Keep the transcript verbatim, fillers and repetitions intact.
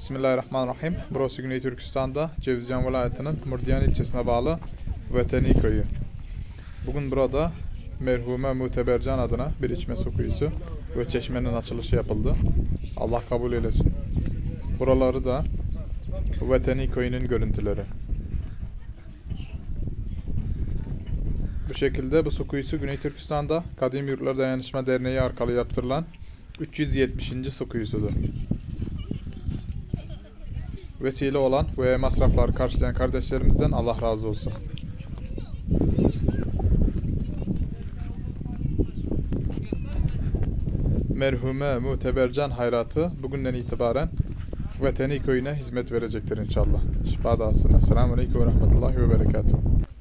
Bismillahirrahmanirrahim. Burası Güney Türkistan'da Cevizcan vilayetinin Murdiyan ilçesine bağlı Vatani köyü. Bugün burada merhume Mutebercan adına bir içme su kuyusu ve çeşmenin açılışı yapıldı. Allah kabul eylesin. Buraları da Vatani köyünün görüntüleri. Bu şekilde bu su kuyusu Güney Türkistan'da Kadim Yurtlar Dayanışma Derneği arkalı yaptırılan üç yüz yetmişinci su kuyusudur. Vesile olan ve masrafları karşılayan kardeşlerimizden Allah razı olsun. Merhume Mutebercan hayratı bugünden itibaren Vatani köyüne hizmet verecektir inşallah. Şifa dağısın. Esselamu Aleyküm ve Rahmetullahi ve Berekatuhu.